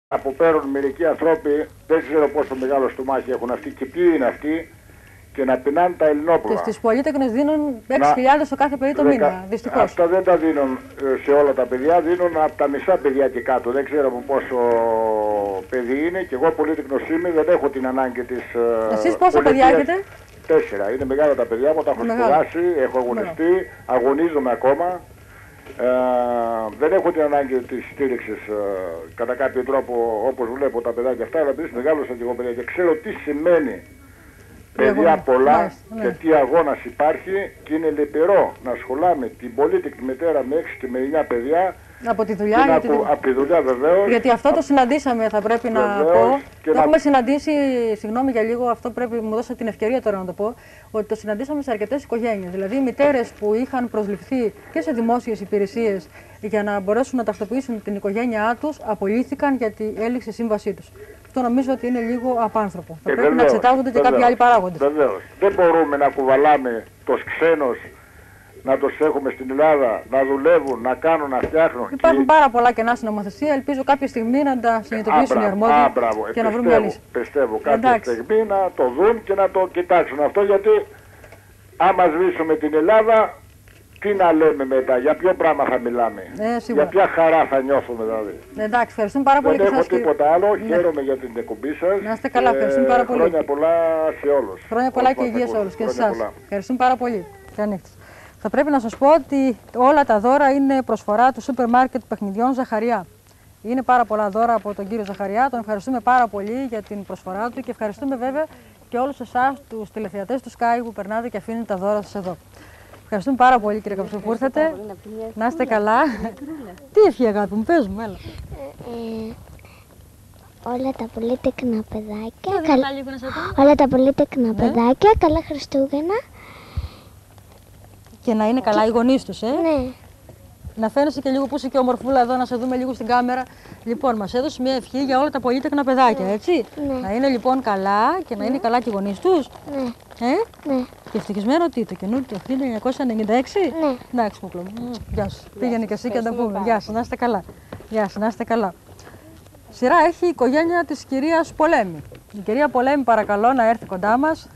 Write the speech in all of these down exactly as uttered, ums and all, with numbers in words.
αποπέρουν μερικοί ανθρώποι, δεν ξέρω πόσο μεγάλο στομάχι έχουν αυτοί και ποιοι είναι αυτοί, και να πεινάνε τα ελληνόπουλα. Και στις πολίτεκνες δίνουν έξι χιλιάδες το κάθε παιδί το μήνα, δυστυχώς. Αυτά δεν τα δίνουν σε όλα τα παιδιά, δίνουν από τα μισά παιδιά και κάτω. Δεν ξέρω από πόσο παιδί είναι, και εγώ πολίτεκνος είμαι, δεν έχω την ανάγκη της. Εσείς πόσα παιδιά έχετε? Τέσσερα. Είναι μεγάλα τα παιδιά μου, τα έχω σπουδάσει, έχω αγωνιστεί, αγωνίζομαι ακόμα. Ε, δεν έχω την ανάγκη της στήριξης ε, κατά κάποιο τρόπο, όπως βλέπω τα παιδάκια αυτά, αλλά επειδή μεγάλωσα και εγώ παιδιά και ξέρω τι σημαίνει παιδιά πολλά. Μάλιστα, ναι. Και τι αγώνας υπάρχει, και είναι λυπηρό να ασχολάμε την πολίτικη μητέρα με έξι και με εννιά παιδιά. Από τη δουλειά, γιατί... από, από τη δουλειά βεβαίως. Γιατί αυτό το συναντήσαμε, θα πρέπει να βεβαίως, πω. Το να... έχουμε συναντήσει, συγγνώμη για λίγο, αυτό πρέπει, μου δώσατε την ευκαιρία τώρα να το πω, ότι το συναντήσαμε σε αρκετές οικογένειες. Δηλαδή, οι μητέρες που είχαν προσληφθεί και σε δημόσιες υπηρεσίες για να μπορέσουν να ταυτοποιήσουν την οικογένειά τους, απολύθηκαν γιατί έληξε η σύμβασή τους. Αυτό νομίζω ότι είναι λίγο απάνθρωπο. Θα ε, πρέπει βεβαίως, να εξετάζονται και κάποιοι άλλοι παράγοντες. Βεβαίως. Δεν μπορούμε να κουβαλάμε τους ξένους, να τους έχουμε στην Ελλάδα, να δουλεύουν, να κάνουν, να φτιάχνουν. Υπάρχουν και... πάρα πολλά κενά στην νομοθεσία. Ελπίζω κάποια στιγμή να τα συνειδητοποιήσουν οι αρμόδιοι και να βρούμε μια λύση. Πιστεύω κάποια Εντάξει. στιγμή να το δουν και να το κοιτάξουν αυτό, γιατί άμα σβήσουμε την Ελλάδα, τι να λέμε μετά, για ποιο πράγμα θα μιλάμε, ε, για ποια χαρά θα νιώθουμε δηλαδή. Εντάξει, ευχαριστούμε πάρα πολύ. Δεν και έχω σας, τίποτα κύριε... άλλο, ναι. Χαίρομαι για την εκπομπή σας. Να είστε καλά, ευχαριστούμε πάρα πολύ. Χρόνια πολλά σε όλους. Χρόνια πολλά και υγεία σε όλους και σε εσάς. Ευχαριστούμε πάρα πολύ. Καλή νύχτα. Θα πρέπει να σας πω ότι όλα τα δώρα είναι προσφορά του σούπερ μάρκετ παιχνιδιών Ζαχαριά. Είναι πάρα πολλά δώρα από τον κύριο Ζαχαριά, τον ευχαριστούμε πάρα πολύ για την προσφορά του και ευχαριστούμε βέβαια και όλους εσάς τους τηλεθεατές του Sky που περνάτε και αφήνετε τα δώρα σας εδώ. Ευχαριστούμε πάρα πολύ κύριε Καψού που ήρθατε. Να είστε καλά. Τι ευχή αγάπη μου, πες μου, έλα. Ε, όλα τα πολύτεκνα παιδάκια, καλ... όλα τα πολύτεκνα ναι. παιδάκια, καλά Χριστούγεννα. Και να είναι καλά οι γονείς τους, ε. Ναι. Να φαίνεσαι και λίγο που είσαι και ομορφούλα εδώ, να σε δούμε λίγο στην κάμερα. Λοιπόν, μας έδωσε μια ευχή για όλα τα πολύτεκνα παιδάκια, έτσι. Ναι. Να είναι λοιπόν καλά και να είναι καλά και οι γονείς τους. Ναι. Ε? Ναι. Και ευτυχισμένο τι, το καινούριο το χίλια εννιακόσια ενενήντα έξι. Ναι. Εντάξει, κουκλό μου. Γεια σου. Πήγαινε και εσύ και να τα πούμε. Γεια σας, να είστε καλά. Γεια σας, να είστε καλά. Σειρά έχει η οικογένεια της κυρίας Πολέμη. Η κυρία Πολέμη, παρακαλώ να έρθει κοντά μας.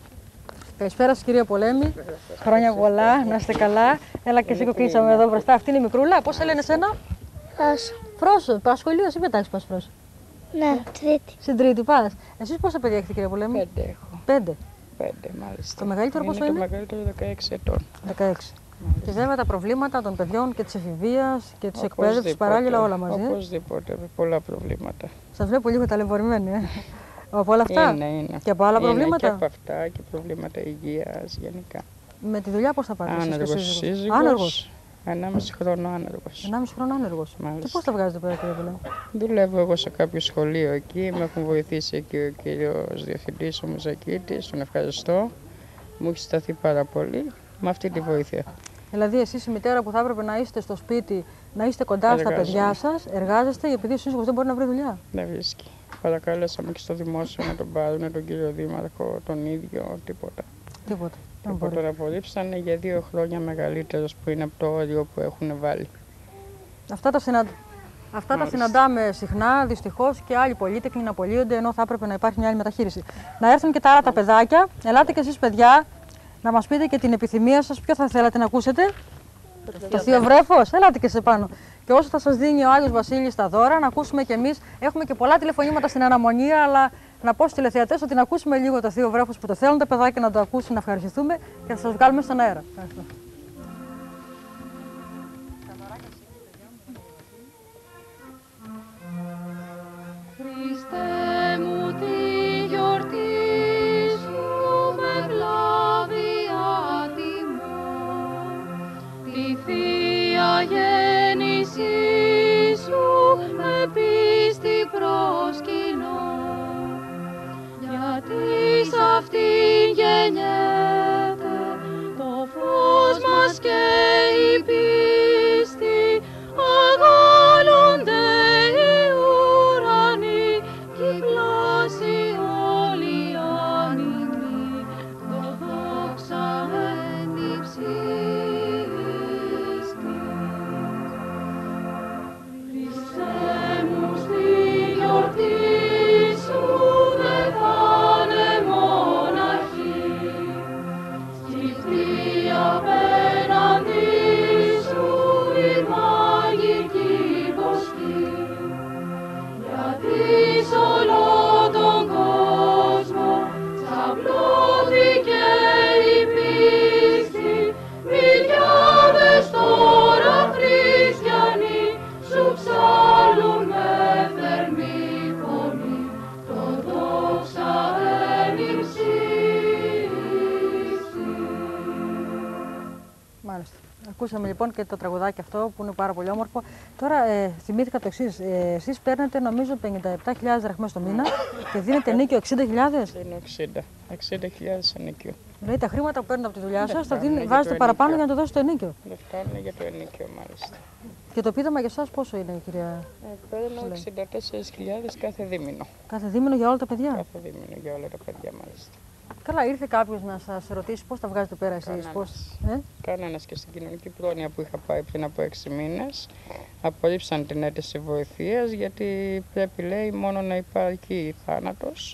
Καλησπέρα σας κυρία Πολέμη. Χρόνια πολλά, να είστε καλά. Έλα και εσύ κοκλήσαμε εδώ μπροστά. Αυτή είναι η μικρούλα. Πώς σε λένε εσένα? Φρόσο. Φρόσο. Πας σχολείο ή πετάξεις πας Φρόσο? Ναι, τρίτη. Στην τρίτη πας. Εσείς πόσα παιδιά έχετε κυρία Πολέμη? Πέντε έχω. Πέντε. Πέντε μάλιστα. Το μεγαλύτερο πόσο είναι? Το μεγαλύτερο δεκαέξι ετών. δεκαέξι. Και βέβαια τα προβλήματα των παιδιών και της εφηβείας και της εκπαίδευσης παράλληλα όλα μαζί. Οπωσδήποτε, πολλά προβλήματα. Σας βλέπω λίγο ταλαιπωρημένοι, ε. Από όλα αυτά είναι, είναι. Και από άλλα είναι προβλήματα. Και από αυτά και προβλήματα υγείας γενικά. Με τη δουλειά πώς θα πάτε? Άνεργος σύζυγος. Άνεργος. Ενάμιση χρόνο άνεργος. Ενάμιση χρόνο άνεργος. Και πώς θα βγάζετε πέρα κύριε Πολέμη? Δουλεύω εγώ σε κάποιο σχολείο εκεί. Με έχουν βοηθήσει εκεί ο κύριος διευθυντής, ο Μουζακίτης. Τον ευχαριστώ. Μου έχει σταθεί πάρα πολύ με αυτή τη βοήθεια. Δηλαδή, εσείς η μητέρα που θα έπρεπε να είστε στο σπίτι, να είστε κοντά Εργάζομαι. στα παιδιά σας, εργάζεστε επειδή ο σύζυγος δεν μπορεί να βρει δουλειά. Δεν βρίσκει. Παρακαλέσαμε και στο δημόσιο να τον πάρουν, τον κύριο Δήμαρχο, τον ίδιο, τίποτα. Τίποτα. Και τον απορρίψανε για δύο χρόνια μεγαλύτερος που είναι από το όριο που έχουν βάλει. Αυτά τα, συναν... Αυτά τα συναντάμε συχνά, δυστυχώς, και άλλοι πολίτεκνοι να απολύονται, ενώ θα έπρεπε να υπάρχει μια άλλη μεταχείριση. Να έρθουν και τα άλλα τα παιδάκια. Ελάτε και εσείς παιδιά, να μας πείτε και την επιθυμία σας. Ποιο θα θέλατε να ακούσετε? Το Θείο Βρέφος. Ελάτε και σε πάνω. Και όσο θα σας δίνει ο Άγιος Βασίλης τα δώρα, να ακούσουμε κι εμείς. Έχουμε και πολλά τηλεφωνήματα στην αναμονή, αλλά να πω στους τηλεθεατές ότι να ακούσουμε λίγο το Θείο Βρέφος που το θέλουν τα παιδάκια να το ακούσουν, να ευχαριστηθούμε και θα σας βγάλουμε στον αέρα. Ευχαριστώ. Χριστέ μου τη γιορτή σου με βλάβια τιμώ, τη Θεία γέννησή σου με πίστη προσκυνώ, γιατί σ' αυτήν γεννιέται το φως μας και η πίστη, αγώνονται οι ουρανοί κι η πλάση όλη ανοιγμή, το δόξα εν υψίστη. Χριστέ μου στη συγχαρείς όλο τον κόσμο, ξαπλώθηκε η πίστη, μιλιάδες τώρα χριστιανοί, σου ψάλλουν με θερμή φωνή, το δόξα εν υψίστη. Μάλιστα. Ακούσαμε λοιπόν και το τραγουδάκι αυτό που είναι πάρα πολύ όμορφο. Τώρα ε, θυμήθηκα το εξής. Ε, εσείς παίρνετε νομίζω πενήντα επτά χιλιάδες δραχμές το μήνα και δίνετε ενίκιο εξήντα χιλιάδες. Δίνω εξήντα. εξήντα χιλιάδες ενίκιο. Δηλαδή τα χρήματα που παίρνετε από τη δουλειά σας τα φτάνουν δίνει, για βάζετε το παραπάνω ενίκιο. για να το δώσετε ενίκιο. Δεν φτάνουν για το ενίκιο μάλιστα. Και το επίδομα για εσάς πόσο είναι, κυρία? Ε, παίρνω εξήντα τέσσερις χιλιάδες κάθε δίμηνο. Κάθε δίμηνο για όλα τα παιδιά. Κάθε δίμηνο για όλα τα παιδιά μάλιστα. Καλά, ήρθε κάποιος να σας ρωτήσει πώς τα βγάζετε πέρα εσείς, πώς. Ε? Κανένας, και στην κοινωνική πρόνοια που είχα πάει πριν από έξι μήνες απορρίψαν την αίτηση βοηθείας, γιατί πρέπει, λέει, μόνο να υπάρχει θάνατος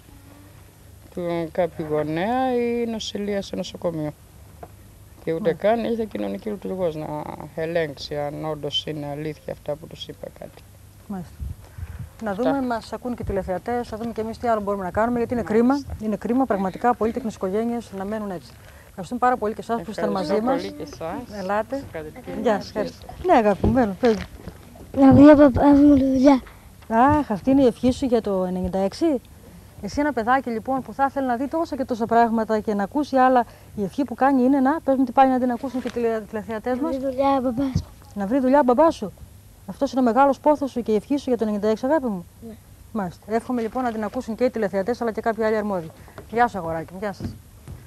του κάποιου γονέα ή νοσηλεία σε νοσοκομείο. Και ούτε mm. καν ήρθε κοινωνική λειτουργός να ελέγξει αν όντως είναι αλήθεια αυτά που τους είπα κάτι. Μάλιστα. Να δούμε, μας ακούν και τηλεθεατές, θα δούμε και εμείς τι άλλο μπορούμε να κάνουμε, γιατί είναι κρίμα, είναι κρίμα πραγματικά πολύτεκνες οικογένειες να μένουν έτσι. Ευχαριστούμε πάρα πολύ και εσάς που ήσταν μαζί μας. Πολύ και εσάς. Ελάτε. Γεια σας. Ναι, αγάπη μου, μπαίνω, πες μου. Να βγει ο παπάς μου δουλειά. Αχ, αυτή είναι η ευχή σου για το ενενήντα έξι. Εσύ ένα παιδάκι λοιπόν που θα ήθελε να δει τόσα και τόσα πράγματα και να ακούσει άλλα, η ευχή που κάνει είναι να, πες μου τι πάει να την ακούσουν και οι τηλεθεατές μας. Να βρει δουλειά ο παπάς μου. Να βρει δουλειά ο μπαμπάς σου. Αυτός είναι ο μεγάλος πόθος σου και η ευχή σου για το ενενήντα έξι, αγάπη μου. Ναι. Μάλιστα. Εύχομαι λοιπόν να την ακούσουν και οι τηλεθεατές αλλά και κάποιοι άλλοι αρμόδιοι. Γεια σου, αγοράκι μου, γεια σας.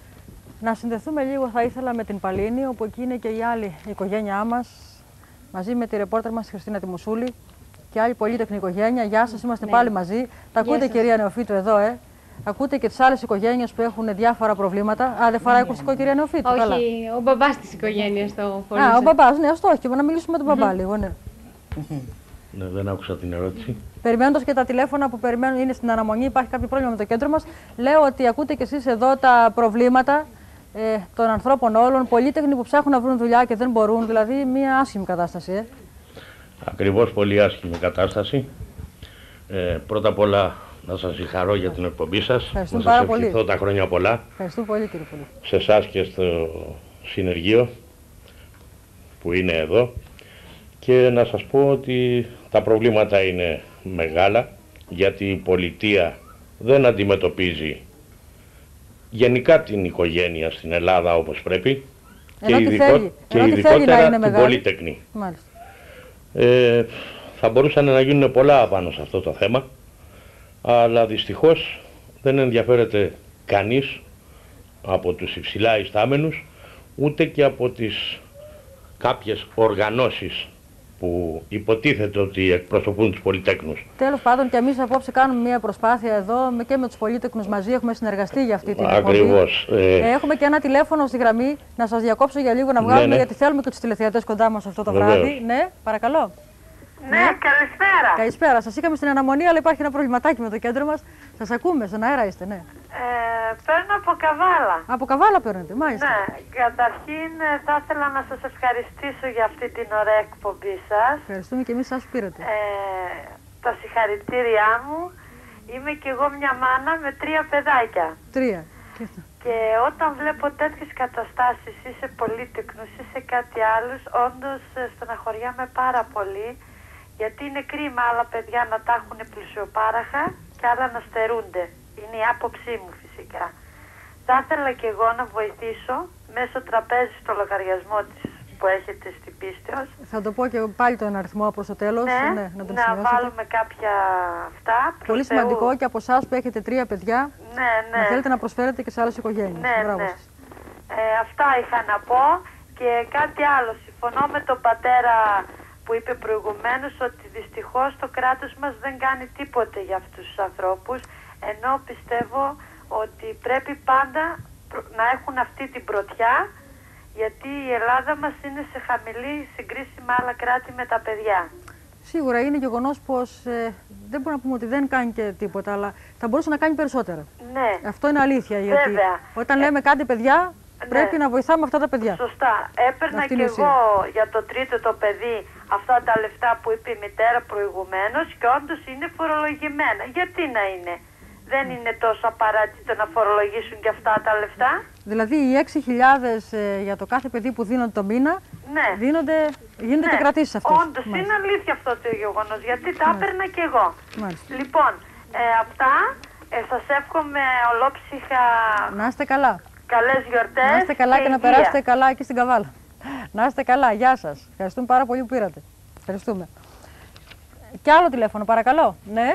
Να συνδεθούμε λίγο, θα ήθελα, με την Παλίνη, όπου εκεί είναι και η άλλη οικογένειά μας, μαζί με τη ρεπόρτερ μας Χριστίνα Τιμουσούλη και άλλη πολύτεκνη οικογένεια. Γεια σας, είμαστε ναι. πάλι μαζί. Τα ακούτε, σας. Κυρία Νεοφύτου, εδώ, ε. Ακούτε και τις άλλες οικογένειες που έχουν διάφορα προβλήματα. Α, δεν φοράει ακουστικό, κυρία Νεοφύτου? Όχι, καλά. Ο μπαμπάς της οικογένειας το φορούσε. Α, ο μπαμπάς, ναι, αυτό όχι, να μιλήσουμε με τον μπαμπά λίγο, ναι. Ναι, δεν άκουσα την ερώτηση. Περιμένοντας και τα τηλέφωνα που περιμένουν, είναι στην αναμονή, υπάρχει κάποιο πρόβλημα με το κέντρο μας. Λέω ότι ακούτε κι εσείς εδώ τα προβλήματα ε, των ανθρώπων όλων, πολύτεκνοι που ψάχνουν να βρουν δουλειά και δεν μπορούν, δηλαδή μια άσχημη κατάσταση. Ε. Ακριβώς, πολύ άσχημη κατάσταση. Ε, πρώτα απ' όλα να σας συγχαρώ για την εκπομπή σας. Να σας πάρα ευχηθώ πολύ. τα χρόνια πολλά. Ευχαριστούμε πολύ, κύριε Πολύ. Σε εσάς και στο συνεργείο που είναι εδώ. Και να σας πω ότι τα προβλήματα είναι μεγάλα, γιατί η πολιτεία δεν αντιμετωπίζει γενικά την οικογένεια στην Ελλάδα όπως πρέπει. Ενώ και, τι ειδικό, θέλει. και Ενώ ειδικότερα θέλει να είναι την μεγάλη. πολύτεκνη. Μάλιστα. Ε, θα μπορούσαν να γίνουν πολλά πάνω σε αυτό το θέμα, αλλά δυστυχώς δεν ενδιαφέρεται κανείς από τους υψηλά ιστάμενους, ούτε και από τις κάποιες οργανώσεις που υποτίθεται ότι εκπροσωπούν τους πολυτέκνους. Τέλος πάντων, και εμείς απόψε κάνουμε μια προσπάθεια εδώ και με τους πολύτεκνους μαζί. Έχουμε συνεργαστεί για αυτή την εκπομπή. Ακριβώς. Ε... Έχουμε και ένα τηλέφωνο στη γραμμή. Να σας διακόψω για λίγο να βγάλουμε, ναι, ναι. γιατί θέλουμε και τους τηλεθεατές κοντά μας αυτό το Βεβαίως. βράδυ. Ναι, παρακαλώ. Ναι, ναι, καλησπέρα. Καλησπέρα. Σας είχαμε στην αναμονή, αλλά υπάρχει ένα προβληματάκι με το κέντρο μας. Σας ακούμε, στον αέρα είστε, ναι. Ε, παίρνω από Καβάλα. Από Καβάλα παίρνετε, μάλιστα. Ναι, καταρχήν θα ήθελα να σας ευχαριστήσω για αυτή την ωραία εκπομπή σας. Ευχαριστούμε και εμείς σας που πήρατε. Ε, τα συγχαρητήριά μου. Είμαι κι εγώ μια μάνα με τρία παιδάκια. Τρία. Και όταν βλέπω τέτοιες καταστάσεις ή σε πολύτεκνους ή σε κάτι άλλους, όντως στεναχωριάμαι πάρα πολύ. Γιατί είναι κρίμα άλλα παιδιά να τα έχουν πλουσιοπάραχα και άλλα να στερούνται. Είναι η άποψή μου φυσικά. Θα ήθελα και εγώ να βοηθήσω μέσω τραπέζι στο λογαριασμό της που έχετε στην πίστεως. Θα το πω και πάλι τον αριθμό προς το τέλος. Ναι, ναι, να τον να βάλουμε κάποια αυτά. Πολύ σημαντικό και από εσάς που έχετε τρία παιδιά, ναι, ναι. να θέλετε να προσφέρετε και σε άλλες οικογένειες. Ναι, Μπράβο ναι. σας. Ε, αυτά είχα να πω και κάτι άλλο. Συμφωνώ με τον πατέρα που είπε προηγουμένως ότι δυστυχώς το κράτος μας δεν κάνει τίποτε για αυτούς τους ανθρώπους, ενώ πιστεύω ότι πρέπει πάντα να έχουν αυτή την πρωτιά, γιατί η Ελλάδα μας είναι σε χαμηλή συγκρίση με άλλα κράτη με τα παιδιά. Σίγουρα είναι γεγονός πως ε, δεν μπορούμε να πούμε ότι δεν κάνει και τίποτα, αλλά θα μπορούσε να κάνει περισσότερα. Ναι. Αυτό είναι αλήθεια, γιατί Βέβαια. όταν ε... λέμε κάτι παιδιά, ναι. πρέπει να βοηθάμε αυτά τα παιδιά. Σωστά. Έπαιρνα κι εγώ για το τρίτο το παιδί αυτά τα λεφτά που είπε η μητέρα προηγουμένως και όντως είναι φορολογημένα. Γιατί να είναι? Δεν είναι τόσο απαραίτητο να φορολογήσουν και αυτά τα λεφτά? Δηλαδή οι έξι χιλιάδες ε, για το κάθε παιδί που δίνονται το μήνα, ναι. δίνονται, γίνονται ναι. και κρατήσεις αυτές. Όντως είναι αλήθεια αυτό το γεγονός, γιατί τα έπαιρνα κι εγώ. Μάλιστα. Λοιπόν, ε, αυτά, ε, σας εύχομαι ολόψυχα... Να είστε καλά. Καλές γιορτές. Να είστε καλά και, και να υγεία. περάσετε καλά εκεί στην Καβάλα. Να είστε καλά, γεια σας. Ευχαριστούμε πάρα πολύ που πήρατε. Ευχαριστούμε. Κι άλλο τηλέφωνο, παρακαλώ. Ναι.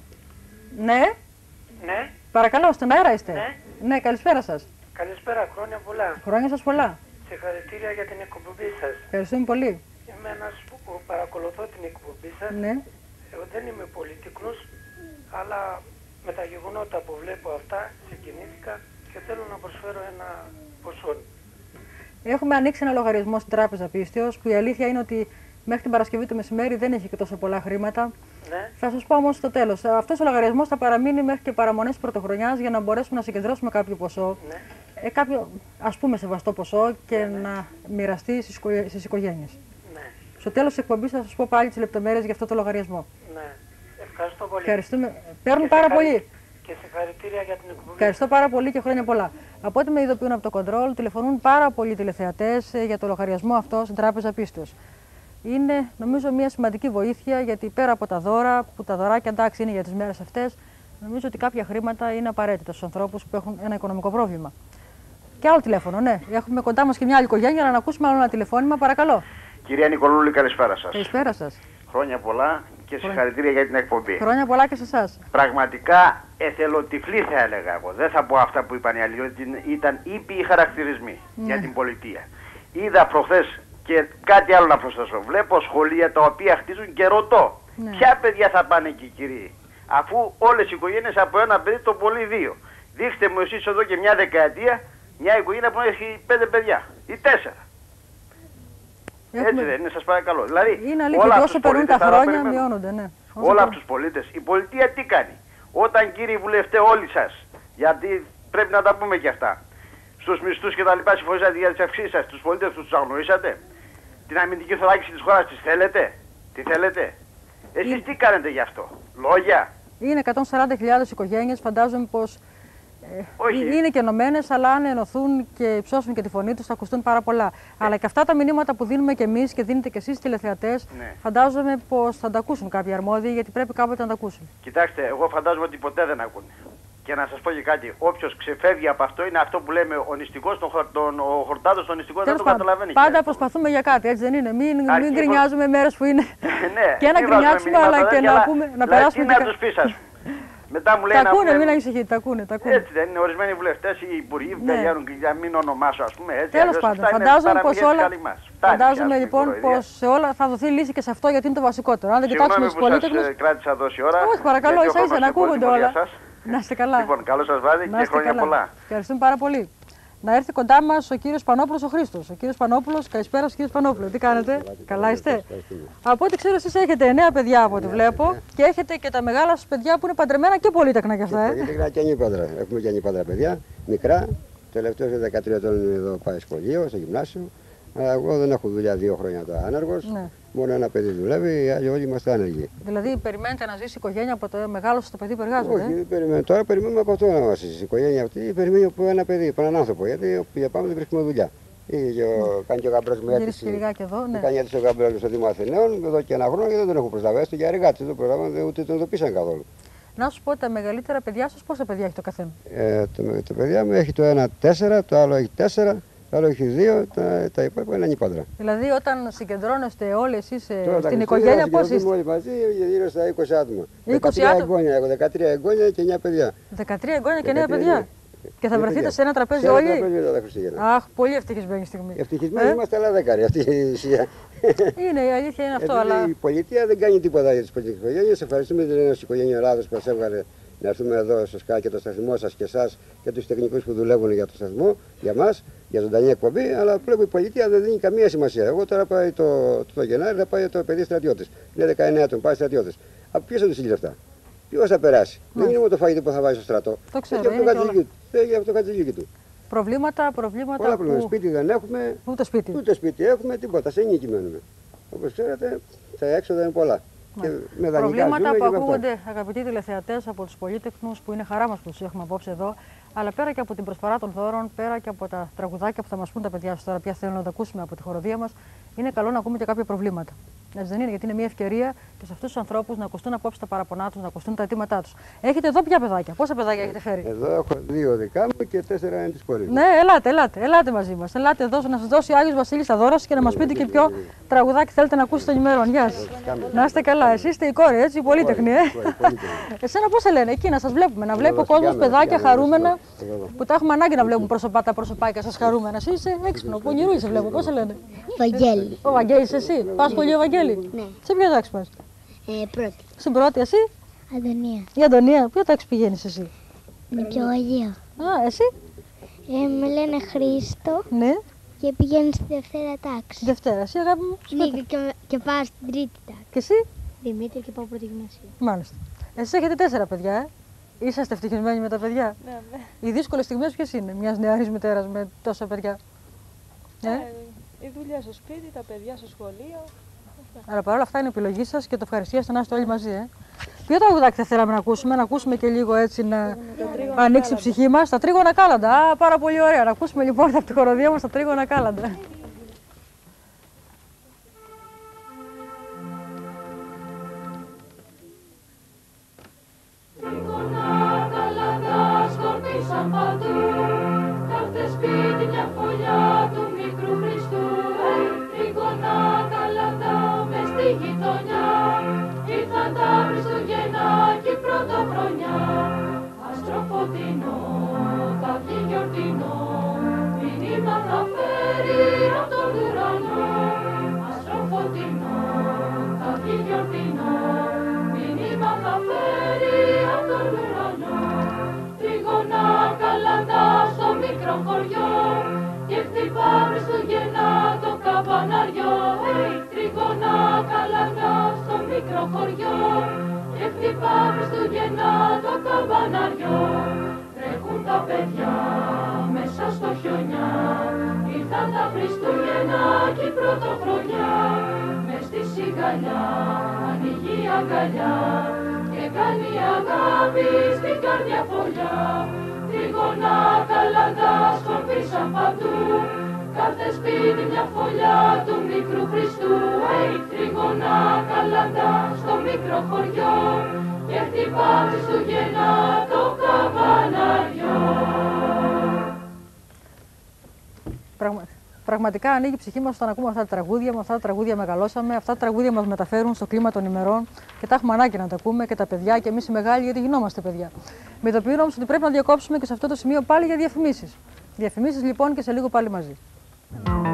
Ναι. Ναι. Παρακαλώ, στον αέρα είστε. Ναι. Ναι, καλησπέρα σας. Καλησπέρα, χρόνια πολλά. Χρόνια σας πολλά. Συγχαρητήρια για την εκπομπή σας. Ευχαριστούμε πολύ. Είμαι ένας που παρακολουθώ την εκπομπή σας. Ναι. Εγώ δεν είμαι πολίτικνος, αλλά με τα γεγονότα που βλέπω αυτά συγκινήθηκα και θέλω να προσφέρω ένα ποσό. Έχουμε ανοίξει ένα λογαριασμό στην Τράπεζα Πίστεως, που η αλήθεια είναι ότι μέχρι την Παρασκευή το μεσημέρι δεν έχει και τόσο πολλά χρήματα. Ναι. Θα σας πω όμως στο τέλος. Αυτός ο λογαριασμός θα παραμείνει μέχρι και παραμονές πρωτοχρονιάς για να μπορέσουμε να συγκεντρώσουμε κάποιο ποσό. Ναι. Ε, κάποιο ας πούμε σεβαστό ποσό και ναι, ναι. να μοιραστεί στις, οικογέ... στις οικογένειες. Ναι. Στο τέλος της εκπομπής θα σας πω πάλι τις λεπτομέρειες για αυτό το λογαριασμό. Ναι. Ευχαριστώ πολύ. Ευχαριστούμε. Παίρνουν πάρα συγχαρη... πολύ. Και συγχαρητήρια για την εκπομπή. Ευχαριστώ πάρα πολύ και χρόνια πολλά. Από ό,τι με ειδοποιούν από το κοντρόλ, τηλεφωνούν πάρα πολλοί τηλεθεατές για το λογαριασμό αυτό στην Τράπεζα Πίστεως. Είναι νομίζω μια σημαντική βοήθεια, γιατί πέρα από τα δώρα, που τα δωράκια εντάξει είναι για τις μέρες αυτές, νομίζω ότι κάποια χρήματα είναι απαραίτητα στους ανθρώπους που έχουν ένα οικονομικό πρόβλημα. Και άλλο τηλέφωνο, ναι. Έχουμε κοντά μας και μια άλλη οικογένεια, να ακούσουμε άλλο ένα τηλεφώνημα, παρακαλώ. Κυρία Νικολούλη, καλησπέρα σας. Καλησπέρα σας. Χρόνια πολλά και συγχαρητήρια για την εκπομπή. Χρόνια πολλά και σε εσάς. Πραγματικά εθελοτυφλή θα έλεγα εγώ. Δεν θα πω αυτά που είπαν οι άλλοι, ότι ήταν ήπιοι χαρακτηρισμοί ναι. για την πολιτεία. Είδα προχθές και κάτι άλλο να προσθέσω. Βλέπω σχολεία τα οποία χτίζουν και ρωτώ. Ναι. Ποια παιδιά θα πάνε εκεί, κύριοι, αφού όλες οι οικογένειες από ένα παιδί το πολύ δύο. Δείξτε μου εσείς εδώ και μια δεκαετία μια οικογένεια που έχει πέντε παιδιά ή τέσσερα. Έχουμε... Έτσι δεν είναι, σας παρακαλώ. Δηλαδή, είναι αλήθεια ότι όσο περνούν τα χρόνια μειώνονται, ναι. Όσο όλα από τους πολίτες. Η πολιτεία τι κάνει? Όταν, κύριοι βουλευτές, όλοι σας, γιατί πρέπει να τα πούμε και αυτά, στους μισθούς και τα λοιπά συμφωνήσατε για τις αυξήσεις σας, τους πολίτες τους αγνοήσατε? Την αμυντική θωράκιση της χώρας τις θέλετε? Τι θέλετε? Εσείς είναι... τι κάνετε γι' αυτό? Λόγια? Είναι εκατόν σαράντα χιλιάδες οικογένειες, φαντάζομαι πως ε, Όχι. είναι και ενωμένες, αλλά αν ενωθούν και υψώσουν και τη φωνή τους θα ακουστούν πάρα πολλά. Ε. Αλλά και αυτά τα μηνύματα που δίνουμε και εμείς και δίνετε και εσείς τηλεθεατές, ναι. φαντάζομαι πως θα τα ακούσουν κάποιοι αρμόδιοι, γιατί πρέπει κάποτε να τα ακούσουν. Κοιτάξτε, εγώ φαντάζομαι ότι ποτέ δεν ακούνε. Και να σας πω και κάτι, όποιος ξεφεύγει από αυτό είναι αυτό που λέμε ο νηστικός, τον, τον, ο χορτάτος των νηστικών δεν το καταλαβαίνει. Πάντα προσπαθούμε για κάτι, έτσι δεν είναι? Μην, μην γκρινιάζουμε μέρες που είναι. Ναι, και να γκρινιάξουμε, αλλά και να, πούμε, να περάσουμε. Τι να τους πεις, ας πούμε. Μετά μου λέει τα να ακούνε, πούμε... μην ανησυχείτε, τα ακούνε, τα ακούνε. Έτσι δεν είναι, ορισμένοι βουλευτές, οι υπουργοί ναι. βγαίνουν για μην ονομάσω, ας πούμε. Έτσι, τέλος πάντων, φαντάζομαι πως όλα. Φαντάζομαι λοιπόν πως σε όλα θα δοθεί λύση και σε αυτό, γιατί είναι το βασικότερο. Αν δεν κοιτάξουμε τους πολίτες. Σας κράτησα τόση ώρα. Όχι, παρακαλώ, ίσα ίσα να ακούγονται όλα. Να είστε καλά. Λοιπόν, καλό σας βράδυ και χρόνια καλά. πολλά. Ευχαριστούμε πάρα πολύ. Να έρθει κοντά μας ο κύριος Πανόπουλος ο Χρήστος. Ο κύριος Πανόπουλος, καλησπέρα σας κύριος Πανόπουλο. Τι κάνετε, καλά είστε? Από ό,τι ξέρω, εσείς έχετε εννέα παιδιά από ό,τι βλέπω και έχετε και τα μεγάλα σας παιδιά που είναι παντρεμένα και πολύτεκνα κι αυτά. Ε? Πολύτεκνα και ανήπαντρα. Έχουμε και ανήπαντρα παιδιά, μικρά. Τελευταίος είναι δεκατρία ετών εδώ πάει σχολείο, στο γυμνάσιο. Αλλά εγώ δεν έχω δουλειά δύο χρόνια τώρα άνεργος. Ναι. Μόνο ένα παιδί δουλεύει, οι άλλοι όλοι είμαστε άνεργοι. Δηλαδή, περιμένετε να ζήσει η οικογένεια από το μεγάλο στο παιδί που εργάζεται? Όχι, δεν περιμένουμε. Τώρα περιμένουμε από αυτό να μα ζήσει. Η οικογένεια αυτή περιμένει από ένα παιδί, από έναν άνθρωπο. Γιατί για πάμε δεν βρίσκουμε δουλειά. Ή, ο, κάνει και ο γαμπρός μου αίτηση. Ναι. Κάνει αίτηση ο γαμπρός μου στο Δήμο Αθηναίων εδώ και ένα χρόνο και δεν τον έχω προσλαβέσει. Για εργάτη δεν προλάβαμε, ούτε τον ειδοποίησαν καθόλου. Να σου πω, τα μεγαλύτερα παιδιά σας, πόσα παιδιά έχει το καθένα? Ε, το, το παιδιά μου έχει το ένα τέσσερα, το άλλο έχει τέσσερα. Άλλο έχει δύο, τα, τα υπόλοιπα είναι ανήπαντρα. Δηλαδή, όταν συγκεντρώνεστε όλοι εσείς στην οικογένεια, πώς είστε? Όλοι μαζί, γύρω στα είκοσι άτομα. είκοσι άτομα. Εγγόνια, έχω δεκατρία εγγόνια και εννέα παιδιά. δεκατρία εγγόνια και εννέα παιδιά. Και θα βρεθείτε σε ένα τραπέζι όλοι? Σε ένα τραπέζι τα Χριστούγεννα. Αχ, πολύ ευτυχισμένη στιγμή. Ευτυχισμένοι ε? είμαστε, αλλά δεν κάνει αυτή η σιγά. Είναι, η αλήθεια είναι αυτό. Αλλά... Η πολιτεία δεν κάνει τίποτα για τις πολιτικές οικογένειες. Ευχαριστούμε την Ένωση Οικογένεια Ελλάδος που μας έβγαλε να έρθουμε εδώ στο ΣΚΑ και το σταθμό σας και εσάς και τους τεχνικούς που δουλεύουν για το σταθμό, για μας, για ζωντανή εκπομπή. Αλλά βλέπω η πολιτεία δεν δίνει καμία σημασία. Εγώ τώρα πάει το, το, το Γενάρη, θα πάει το παιδί στρατιώτης. Είναι δεκαεννέα έτων, πάει στρατιώτης. Από ποιος θα του στείλει λεφτά? Ποιος θα περάσει? Μάλιστα. Δεν είναι μόνο το φαγητό που θα βάζει στο στρατό. Το ξέρω. Έχει από το κατζηλίκι του. Προβλήματα, προβλήματα. Πολλά προβλήματα. Που... Σπίτι δεν έχουμε. Ούτε σπίτι. Ούτε σπίτι έχουμε, τίποτα. Σε νίκη μένουμε. όπως ξέρετε, τα έξοδα είναι πολλά. Και με προβλήματα που ακούγονται, αγαπητοί τηλεθεατές, από τους πολύτεχνους, που είναι χαρά μας που τους έχουμε απόψε εδώ, αλλά πέρα και από την προσφορά των δώρων, πέρα και από τα τραγουδάκια που θα μας πούν τα παιδιά τώρα, ποια θέλουν να τα ακούσουμε από τη χοροδία μας, είναι καλό να ακούμε και κάποια προβλήματα. Έτσι δεν είναι, γιατί είναι μια ευκαιρία και σε αυτούς τους ανθρώπους να ακουστούν απόψε τα παραπονά τους, να ακουστούν τα αιτήματά τους. Έχετε εδώ ποια παιδάκια, πόσα παιδάκια έχετε φέρει? Εδώ έχω δύο δικά μου και τέσσερα είναι της πόλης. Ναι, ελάτε, ελάτε, ελάτε μαζί μας. Ελάτε εδώ να σας δώσει ο Άγιος Βασίλης τα δώρα σας και να μας πείτε και ποιο τραγουδάκι θέλετε να ακούσετε των ημερών. Γεια σας. Να είστε καλά, εσείς είστε η κόρη, έτσι, η πολύτεχνη, ε. Εσένα πώς σε λένε, εκεί να σας βλέπουμε, να βλέπει ο κόσμος παιδάκια χαρούμενα, που τα έχουμε ανάγκη να βλέπουν προσωπά, τα προσωπάκια σας χαρούμενα. Εσύ είσαι έξυπνο, πονηρού είσαι, βλέπω, πώς σε λένε? Βαγγέλη. Ο Βαγγέλης, εσύ, πας σχολείο Βαγγέλη? Ναι. Σε ποιο τάξη πας? Ε, πρώτη. Στην πρώτη, εσύ? Αντωνία. Η Αντωνία, ποιο τάξη πηγαίνεις εσύ? Με ποιο Αγίο. Α, εσύ? Ε, με λένε Χρήστο. Ναι. Και πηγαίνω στη Δευτέρα τάξη. Δευτέρα, εσύ αγάπη μου? Ναι, και, και πάω στην Τρίτη τάξη. Και εσύ? Δημήτρη και πάω πρώτη γυμνασίου. Μάλιστα. Εσείς έχετε τέσσερα παιδιά, ε? Είσαστε ευτυχισμένοι με τα παιδιά? Ναι, ναι. Οι δύσκολες στιγμές ποιες είναι μιας νεαρής μητέρας με τόσα παιδιά? Ε, η δουλειά στο σπίτι, τα παιδιά στο σχολείο. Αλλά παρόλα αυτά είναι επιλογή σας και το ευχαριστίαστε να είστε όλοι μαζί. Ε. Ποιο τραγουδάκι θα θέλαμε να ακούσουμε, να ακούσουμε και λίγο έτσι να ανοίξει η ψυχή μας? Τα τρίγωνα κάλαντα. Α, πάρα πολύ ωραία. Να ακούσουμε λοιπόν από τη χοροδία μας τα τρίγωνα κάλαντα. Τρίγωνα κάλαντα σκορπίσαν παντού, κάθε σπίτι μια φωλιά του μικρού Χριστού. Τρίγωνα κάλαντα μες στη γειτονιά, ήρθαν τα Χριστουγεννά και η πρωτοχρονιά. Άστρο φωτεινό θα βγει γιορτινό, μήνυμα θα φέρει απ' τον ουρανό. Άστρο φωτεινό θα βγει γιορτινό, μήνυμα θα φέρει απ' τον ουρανό. Τρίγωνα κάλαντα στο μικρό χωριό και χτυπά Χριστουγεννά το καμπαναριό. Hey, τρίγωνα κάλαντα στο μικρό χωριό και χτυπά Χριστουγεννά το καμπαναριό. Τρέχουν τα παιδιά μέσα στο χιονιά, ήρθαν τα Χριστούγεννα και η πρωτοχρονιά. Μες στη σιγαλιά ανοίγει η αγκαλιά και κάνει αγάπη στην καρδιά φωλιά. Τρίγωνα κάλαντα σκορπίσαν παντού, κάθε σπίτι μια φωλιά του μικρού Χριστού. Hey, τρίγωνα κάλαντα στο μικρό χωριό και χτυπά Χριστούγεννα το καμπαναριό. Πραγμα... Πραγματικά ανοίγει η ψυχή μας όταν ακούμε αυτά τα τραγούδια. Με αυτά τα τραγούδια μεγαλώσαμε. Αυτά τα τραγούδια μας μεταφέρουν στο κλίμα των ημερών και τα έχουμε ανάγκη να τα ακούμε και τα παιδιά και εμείς οι μεγάλοι, γιατί γινόμαστε παιδιά. Με το οποίο όμως ότι πρέπει να διακόψουμε και σε αυτό το σημείο πάλι για διαφημίσεις. Διαφημίσεις λοιπόν και σε λίγο πάλι μαζί.